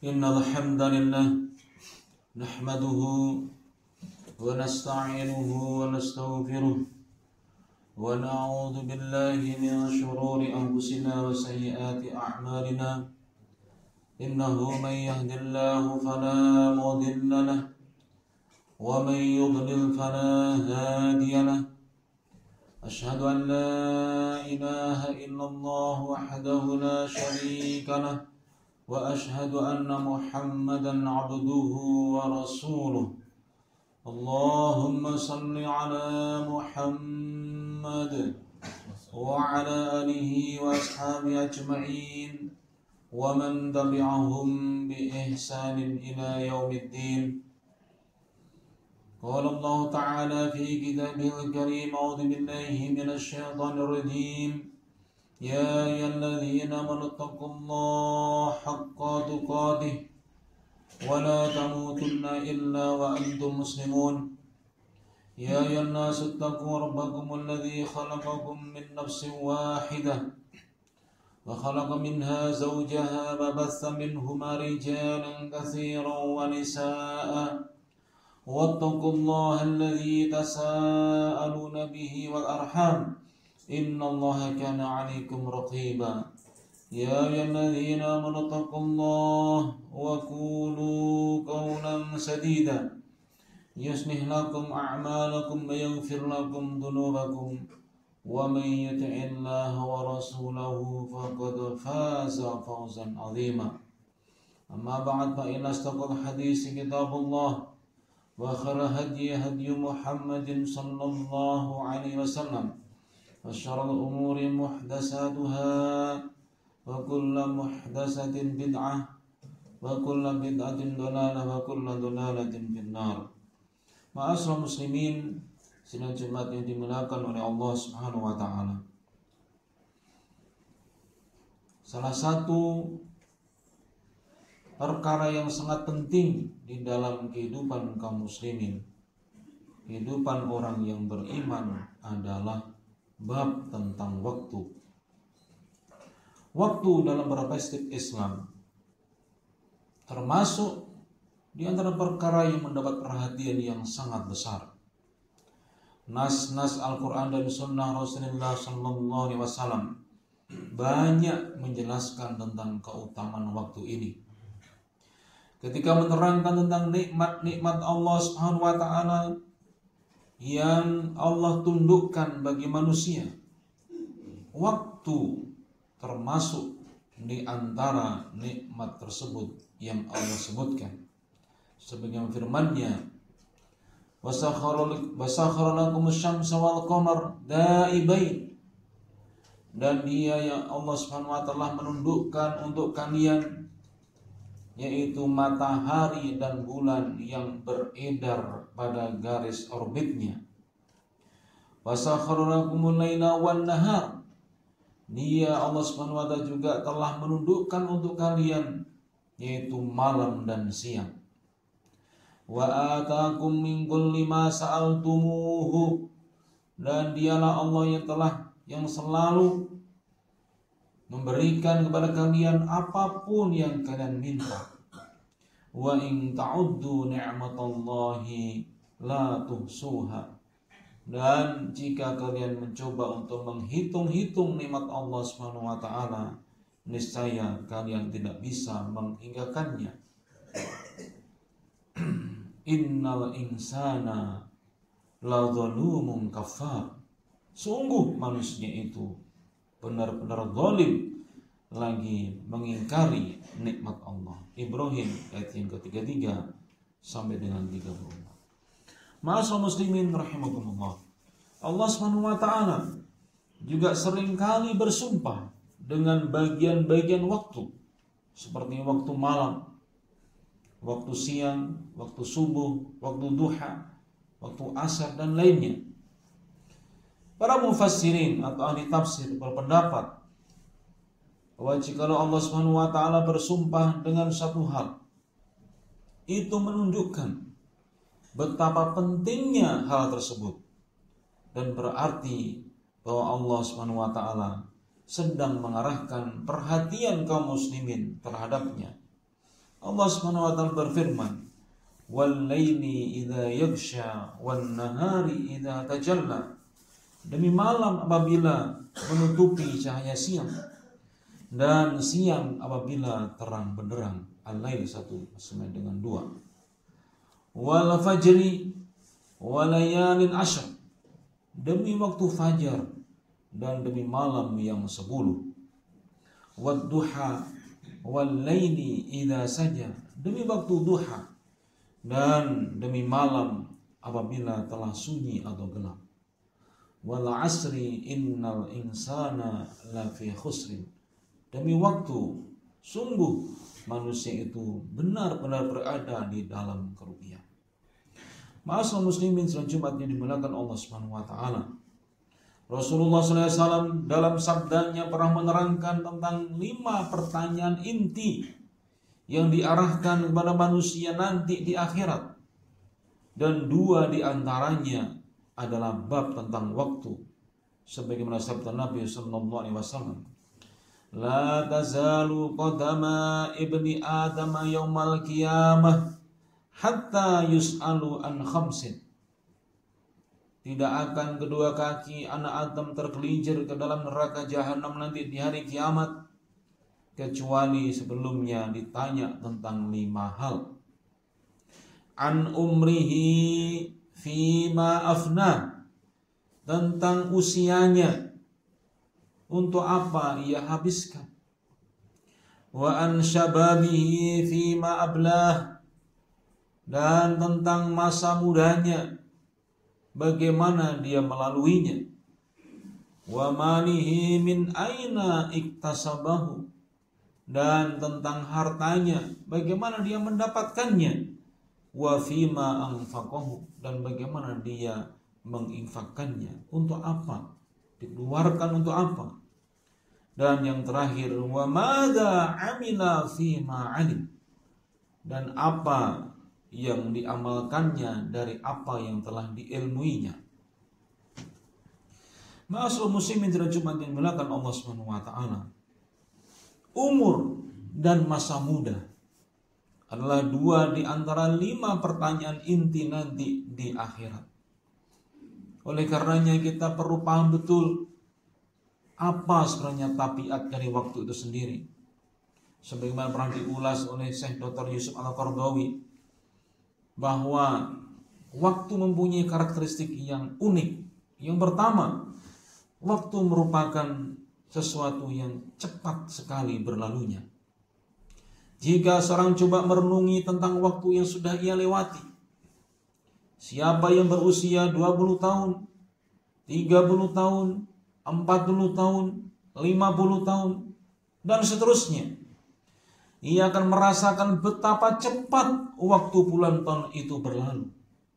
إن الحمد لله نحمده ونستعينه ونستغفره ونعوذ بالله من شرور أنفسنا وسيئات أعمالنا إنه من يهد الله فلا مضل له ومن يضلل فلا هادي له أشهد أن لا إله إلا الله وحده لا شريك له وأشهد أن محمدا عبده ورسوله اللهم صل على محمد وعلى آله وأصحابه أجمعين ومن تبعهم بإحسان إلى يوم الدين. قال الله تعالى في كتابه الكريم أعوذ بالله من الشيطان الرجيم يا أيها الذين آمنوا اتقوا الله حق تقاته ولا تموتن إلا وأنتم مسلمون يا أيها الناس اتقوا ربكم الذي خلقكم من نفس واحدة وخلق منها زوجها وبث منهما رجالا كثيرا ونساء واتقوا الله الذي تساءلون به والأرحام إن الله كان عليكم رقيبا يا أيها الذين آمنوا اتقوا الله وقولوا قولا سديدا يصلح لكم أعمالكم ويغفر لكم ذنوبكم ومن يطع الله ورسوله فقد فاز فوزا عظيما أما بعد فإن أصدق الحديث كتاب الله وخير هدي هدي محمد صلى الله عليه وسلم وشر الأمور محدثاتها وكل محدثة بدعة وكل بدعة ضلالة وكل ضلالة في النار. Ma'asyiral muslimin, sidang Jumat yang dimuliakan oleh Allah Subhanahu wa taala. Salah satu perkara yang sangat penting di dalam kehidupan kaum muslimin, kehidupan orang yang beriman adalah bab tentang waktu. Waktu dalam perspektif Islam termasuk di antara perkara yang mendapat perhatian yang sangat besar. Nas-nas Al-Quran dan Sunnah Rasulullah Sallallahu Alaihi Wasallam banyak menjelaskan tentang keutamaan waktu ini. Ketika menerangkan tentang nikmat-nikmat Allah Subhanahu Wa Taala yang Allah tundukkan bagi manusia, waktu termasuk di antara nikmat tersebut yang Allah sebutkan. Sebagaimana firman-Nya, "Wasakhkhara lakum asy-syamsa wal qamar da'ibain." Dan Dia yang Allah Subhanahu wa taala menundukkan untuk kalian yaitu matahari dan bulan yang beredar pada garis orbitnya. Wasakhkhara lakumul laila wan nahar. Dia Allah Subhanahu wa taala juga telah menundukkan untuk kalian yaitu malam dan siang. Wa ataakum min kulli ma sa'altumuhu. Dan Dialah Allah yang selalu memberikan kepada kalian apapun yang kalian minta. Wa in ta'uddu ni'matallahi la tuhsuha. Dan jika kalian mencoba untuk menghitung-hitung nikmat Allah Subhanahu wa taala, niscaya kalian tidak bisa menghinggakannya. Innal insana la zalumun kafar. Sungguh manusia itu benar-benar zalim lagi mengingkari nikmat Allah. Ibrahim ayat yang ke-33 sampai dengan 34. Ma'asyiral muslimin rahimakumullah. Allah Subhanahu wa taala juga seringkali bersumpah dengan bagian-bagian waktu seperti waktu malam, waktu siang, waktu subuh, waktu duha, waktu asar dan lainnya. Para mufassirin atau ahli tafsir berpendapat bahwa jika Allah Subhanahu wa taala bersumpah dengan satu hal, itu menunjukkan betapa pentingnya hal tersebut dan berarti bahwa Allah Subhanahu wa taala sedang mengarahkan perhatian kaum muslimin terhadapnya. Allah Subhanahu wa taala berfirman, "Wal laili idza yaghsha wan nahari idza tajalla." Demi malam apabila menutupi cahaya siang dan siang apabila terang benderang. Al-lail 1 sama dengan 2. Wal fajri walayalin ashr. Demi waktu fajar dan demi malam yang 10. Wad duha wal laili idza saja. Demi waktu duha dan demi malam apabila telah sunyi atau gelap. Wal asri innal insana lafi khusrin. Demi waktu, sungguh manusia itu benar-benar berada di dalam kerugian. Ma'asyiral muslimin, salat Jumat yang dimuliakan Allah Subhanahu wa taala. Rasulullah SAW dalam sabdanya pernah menerangkan tentang 5 pertanyaan inti yang diarahkan kepada manusia nanti di akhirat. Dan 2 di antaranya adalah bab tentang waktu. Sebagaimana sabda Nabi sallallahu alaihi wasallam, "La tazalu qadama ibni Adam yaumal qiyamah hatta yus'alu an khamsin." Tidak akan kedua kaki anak Adam tergelincir ke dalam neraka jahanam nanti di hari kiamat kecuali sebelumnya ditanya tentang 5 hal. An umrihi fima afna, tentang usianya, untuk apa ia habiskan. Wa an syababihi fima ablah, dan tentang masa mudanya, bagaimana dia melaluinya. Wa malihi min aina iktasabahu, dan tentang hartanya, bagaimana dia mendapatkannya. Wa fima anfaqahu, dan bagaimana dia menginfakkannya, untuk apa, dikeluarkan untuk apa. Dan yang terakhir, wa madza amila fima alim, dan apa yang diamalkannya dari apa yang telah diilmuinya. Ma'asyiral muslimin dan Jumat yang dimuliakan Allah Subhanahu wa taala. Umur dan masa muda adalah 2 di antara 5 pertanyaan inti nanti di akhirat. Oleh karenanya kita perlu paham betul apa sebenarnya tabiat dari waktu itu sendiri. Sebagaimana pernah diulas oleh Syekh Dr. Yusuf Al-Qaradawi, bahwa waktu mempunyai karakteristik yang unik. Yang pertama, waktu merupakan sesuatu yang cepat sekali berlalunya. Jika seorang coba merenungi tentang waktu yang sudah ia lewati, siapa yang berusia 20 tahun, 30 tahun, 40 tahun, 50 tahun, dan seterusnya, ia akan merasakan betapa cepat waktu puluhan tahun itu berlalu.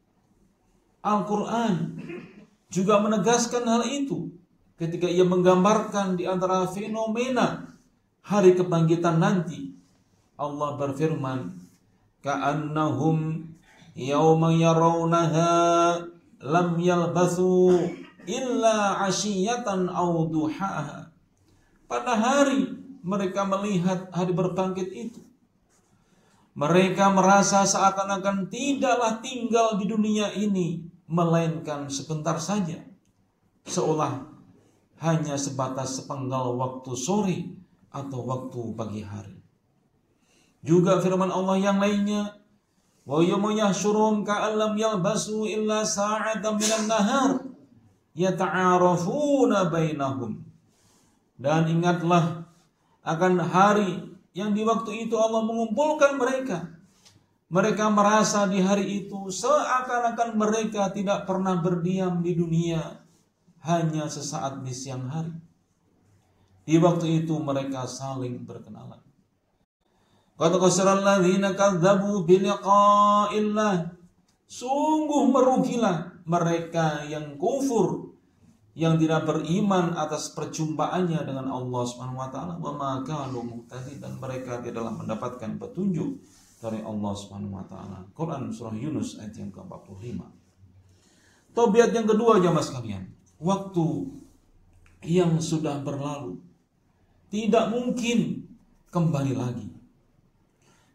Al-Quran juga menegaskan hal itu ketika ia menggambarkan di antara fenomena hari kebangkitan nanti. Allah berfirman, "Ka'annahum yawma yarawnaha lam yalbathu illa 'ashiyatan aw duhaha." Pada hari mereka melihat hari berbangkit itu, mereka merasa seakan-akan tidaklah tinggal di dunia ini melainkan sebentar saja, seolah hanya sebatas sepenggal waktu sore atau waktu pagi hari. Juga firman Allah yang lainnya, wa yawma yahsyuruhum ka'allam yalbasu illa sa'atan minan nahar yata'arafuna bainahum. Dan ingatlah akan hari yang di waktu itu Allah mengumpulkan mereka. Mereka merasa di hari itu seakan-akan mereka tidak pernah berdiam di dunia, hanya sesaat di siang hari. Di waktu itu mereka saling berkenalan. Qad khasira alladziina kadzdzabu bi liqa'illah. Sungguh merugilah mereka yang kufur, yang tidak beriman atas perjumpaannya dengan Allah Subhanahu wa taala. Wa ma kanu muhtadin, dan mereka tidaklah mendapatkan petunjuk dari Allah Subhanahu wa taala. Quran surah Yunus ayat yang ke-45. Tabiat yang kedua jamaah sekalian, waktu yang sudah berlalu tidak mungkin kembali lagi.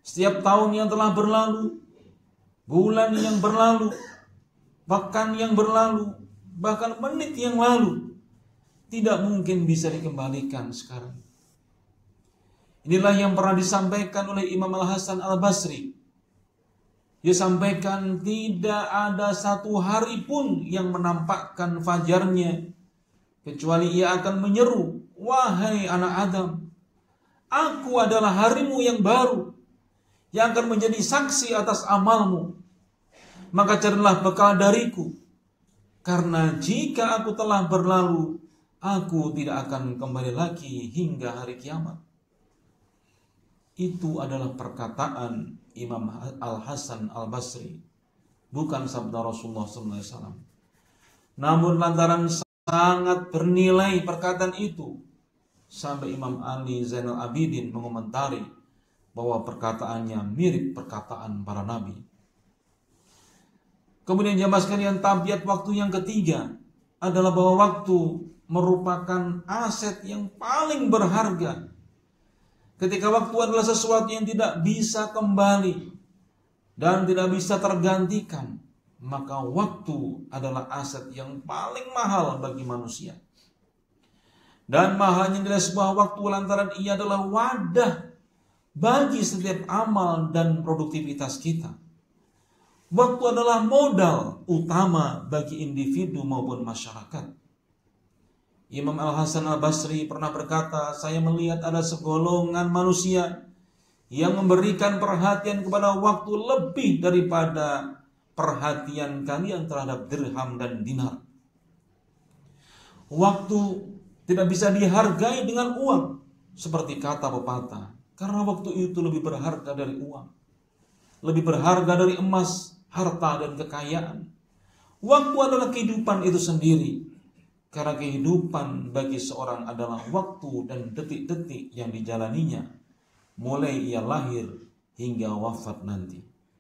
Setiap tahun yang telah berlalu, bulan yang berlalu, pekan yang berlalu, bahkan menit yang lalu, tidak mungkin bisa dikembalikan sekarang. Inilah yang pernah disampaikan oleh Imam Al-Hasan Al-Basri. Dia sampaikan tidak ada satu hari pun yang menampakkan fajarnya kecuali ia akan menyeru, wahai anak Adam, aku adalah harimu yang baru yang akan menjadi saksi atas amalmu. Maka carilah bekal dariku, karena jika aku telah berlalu, aku tidak akan kembali lagi hingga hari kiamat. Itu adalah perkataan Imam Al-Hasan Al-Basri, bukan sabda Rasulullah SAW. Namun lantaran sangat bernilai perkataan itu, sampai Imam Ali Zainal Abidin mengomentari bahwa perkataannya mirip perkataan para nabi. Kemudian jamaah sekalian, tabiat waktu yang ketiga adalah bahwa waktu merupakan aset yang paling berharga. Ketika waktu adalah sesuatu yang tidak bisa kembali dan tidak bisa tergantikan, maka waktu adalah aset yang paling mahal bagi manusia. Dan mahalnya adalah sebuah waktu lantaran ia adalah wadah bagi setiap amal dan produktivitas kita. Waktu adalah modal utama bagi individu maupun masyarakat. Imam Al-Hasan Al-Basri pernah berkata, saya melihat ada segolongan manusia yang memberikan perhatian kepada waktu lebih daripada perhatian kalian terhadap dirham dan dinar. Waktu tidak bisa dihargai dengan uang, seperti kata pepatah, karena waktu itu lebih berharga dari uang, lebih berharga dari emas, harta dan kekayaan. Waktu adalah kehidupan itu sendiri. Karena kehidupan bagi seorang adalah waktu dan detik-detik yang dijalaninya, mulai ia lahir hingga wafat nanti.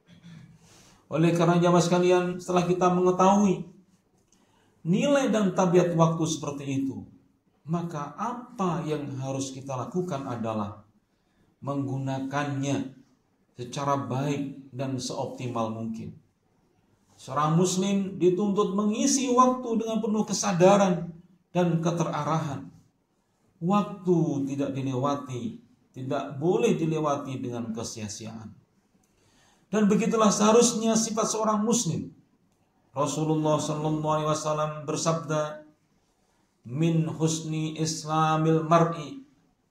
Oleh karena jamaah sekalian, setelah kita mengetahui nilai dan tabiat waktu seperti itu, maka apa yang harus kita lakukan adalah menggunakannya secara baik dan seoptimal mungkin. Seorang muslim dituntut mengisi waktu dengan penuh kesadaran dan keterarahan. Waktu tidak dilewati, tidak boleh dilewati dengan kesia-siaan. Dan begitulah seharusnya sifat seorang muslim. Rasulullah SAW bersabda, min husni islamil mar'i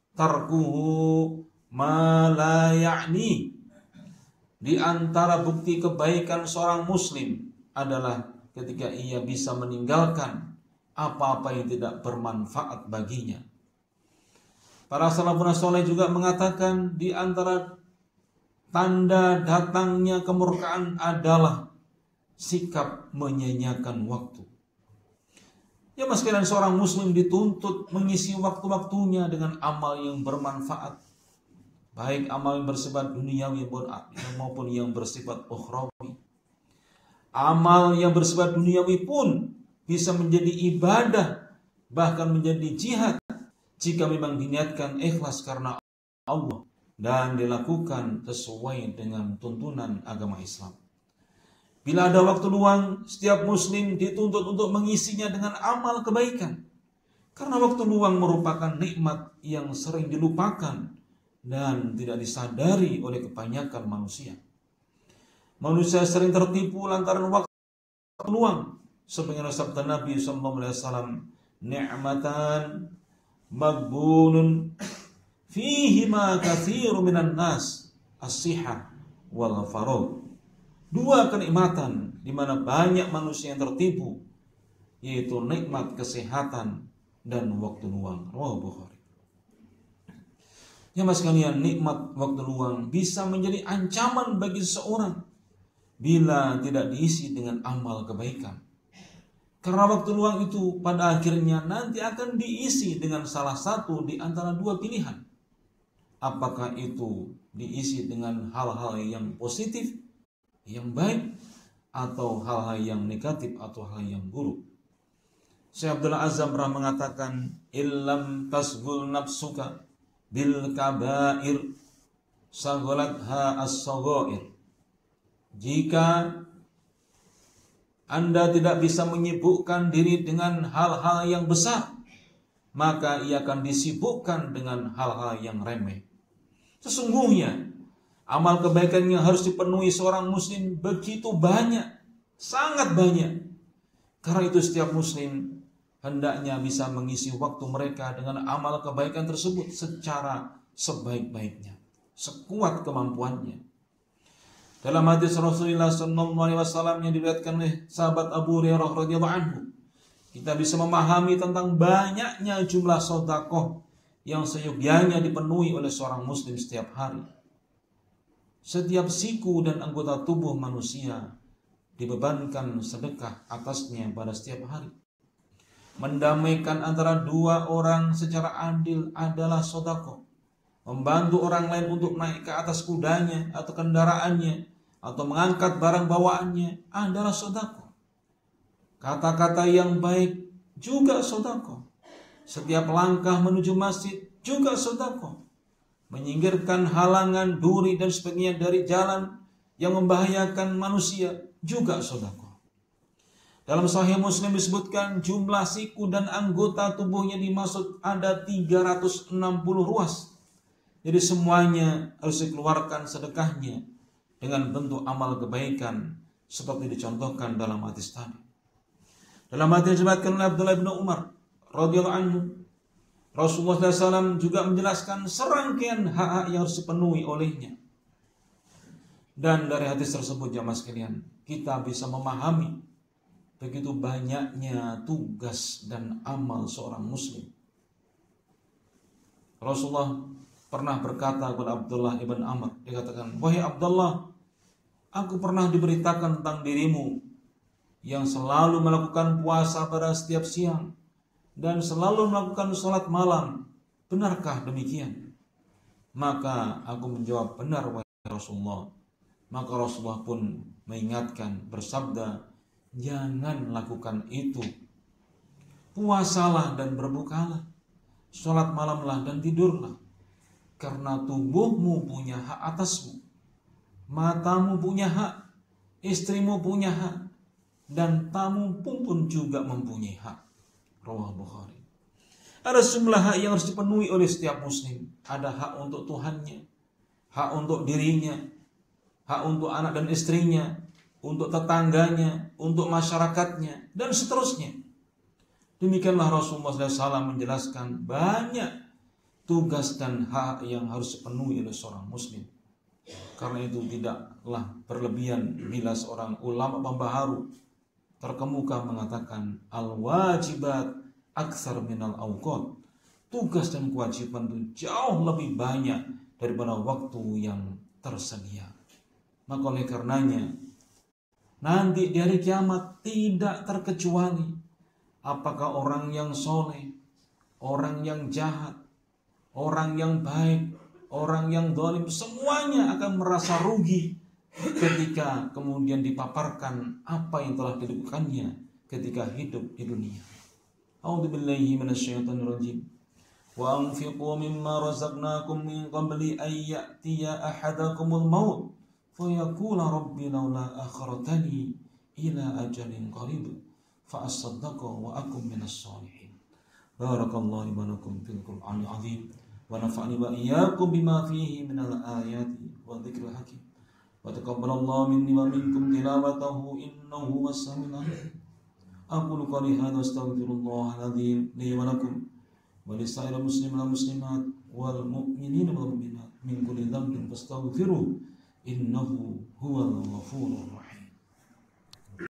tarkuhu ma la ya'ni. Di antara bukti kebaikan seorang muslim adalah ketika ia bisa meninggalkan apa-apa yang tidak bermanfaat baginya. Para salafun saleh juga mengatakan di antara tanda datangnya kemurkaan adalah sikap menyanyiakan waktu. Ya mas sekalian, seorang muslim dituntut mengisi waktu-waktunya dengan amal yang bermanfaat. Baik amal yang bersifat duniawi maupun yang bersifat ukhrawi. Amal yang bersifat duniawi pun bisa menjadi ibadah, bahkan menjadi jihad, jika memang diniatkan ikhlas karena Allah dan dilakukan sesuai dengan tuntunan agama Islam. Bila ada waktu luang, setiap muslim dituntut untuk mengisinya dengan amal kebaikan. Karena waktu luang merupakan nikmat yang sering dilupakan dan tidak disadari oleh kebanyakan manusia. Manusia sering tertipu lantaran waktu luang. Sebagaimana sabda Nabi SAW, ni'matan maghbunun fihi ma katsiru minan nas, as-sihah wal faragh. Dua kenikmatan di mana banyak manusia yang tertipu, yaitu nikmat kesehatan dan waktu luang. Rawahu Bukhari. Ya mas sekalian, nikmat waktu luang bisa menjadi ancaman bagi seseorang bila tidak diisi dengan amal kebaikan. Karena waktu luang itu pada akhirnya nanti akan diisi dengan salah satu di antara dua pilihan. Apakah itu diisi dengan hal-hal yang positif, yang baik, atau hal-hal yang negatif atau hal yang buruk. Syekh Abdul Azam pernah mengatakan, illam tasghul nafsuka bil kabair saghalatha as-saghair. Jika Anda tidak bisa menyibukkan diri dengan hal-hal yang besar, maka ia akan disibukkan dengan hal-hal yang remeh. Sesungguhnya amal kebaikan yang harus dipenuhi seorang muslim begitu banyak, sangat banyak. Karena itu setiap muslim hendaknya bisa mengisi waktu mereka dengan amal kebaikan tersebut secara sebaik-baiknya, sekuat kemampuannya. Dalam hadis Rasulullah SAW yang diriwayatkan oleh sahabat Abu Hurairah radhiyallahu anhu, kita bisa memahami tentang banyaknya jumlah sedekah yang seyogyanya dipenuhi oleh seorang muslim setiap hari. Setiap siku dan anggota tubuh manusia dibebankan sedekah atasnya pada setiap hari. Mendamaikan antara dua orang secara adil adalah sedekah. Membantu orang lain untuk naik ke atas kudanya atau kendaraannya, atau mengangkat barang bawaannya adalah sedekah. Kata-kata yang baik juga sedekah. Setiap langkah menuju masjid juga sedekah. Menyingkirkan halangan, duri dan sebagainya dari jalan yang membahayakan manusia juga sedekah. Dalam Sahih Muslim disebutkan jumlah siku dan anggota tubuhnya dimaksud ada 360 ruas. Jadi semuanya harus dikeluarkan sedekahnya dengan bentuk amal kebaikan seperti dicontohkan dalam hadis tadi. Dalam hadis yang disebutkan oleh Abdullah bin Umar radhiyallahu anhu, Rasulullah SAW juga menjelaskan serangkaian hak-hak yang harus dipenuhi olehnya. Dan dari hadis tersebut jamaah sekalian, kita bisa memahami begitu banyaknya tugas dan amal seorang muslim. Rasulullah pernah berkata kepada Abdullah ibn Amr, dikatakan, "Wahai Abdullah, aku pernah diberitakan tentang dirimu yang selalu melakukan puasa pada setiap siang dan selalu melakukan sholat malam. Benarkah demikian?" Maka aku menjawab, "Benar wahai Rasulullah." Maka Rasulullah pun mengingatkan, bersabda, "Jangan lakukan itu. Puasalah dan berbukalah, sholat malamlah dan tidurlah. Karena tubuhmu punya hak atasmu, matamu punya hak, istrimu punya hak, dan tamu pun juga mempunyai hak." Rawah Bukhari. Ada sejumlah hak yang harus dipenuhi oleh setiap muslim. Ada hak untuk Tuhannya, hak untuk dirinya, hak untuk anak dan istrinya, untuk tetangganya, untuk masyarakatnya, dan seterusnya. Demikianlah Rasulullah SAW menjelaskan banyak tugas dan hak yang harus dipenuhi oleh seorang muslim. Karena itu tidaklah berlebihan bila seorang ulama pembaharu terkemuka mengatakan al-wajibat aktsar minal awqat. Tugas dan kewajiban itu jauh lebih banyak daripada waktu yang tersedia. Maka oleh karenanya nanti di hari kiamat tidak terkecuali apakah orang yang soleh, orang yang jahat, orang yang baik, orang yang zalim, semuanya akan merasa rugi ketika kemudian dipaparkan apa yang telah dilakukannya ketika hidup di dunia. A'udzubillahi minasyaitonirrajim. Wa anfiqu mimma razaqnakum min qabli an ya'tiya ahadakumul maut fayaqula rabbi laula akhartani ila ajalin qarib fa asaddaqa wa akum minas shalihin. Barakallahu wa lakum fil Qur'anil azim wa nafa'ani wa iyyakum bima fihi minal ayati wa dzikril hakim. Wa taqabbalallahu minni wa minkum tilawatahu innahu was-sami'ul 'alim. Aqulu qali hadza astaghfirullahal azim li wa lakum wa lisa'iril muslimina wal muslimat wal mu'minina wal mu'minat min kulli dhanbin fastaghfiruhu innahu huwal ghafurur rahim.